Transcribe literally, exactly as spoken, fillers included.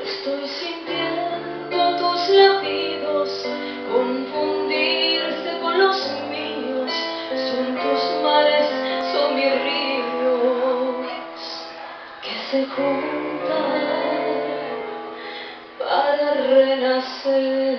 Estoy sintiendo tus latidos confundirse con los míos. Son tus mares, son mis ríos que se juntan para renacer.